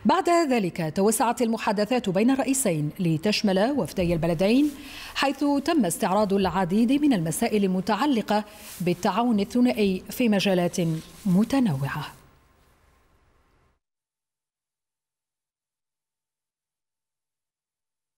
بعد ذلك توسعت المحادثات بين الرئيسين لتشمل وفدي البلدين، حيث تم استعراض العديد من المسائل المتعلقة بالتعاون الثنائي في مجالات متنوعة.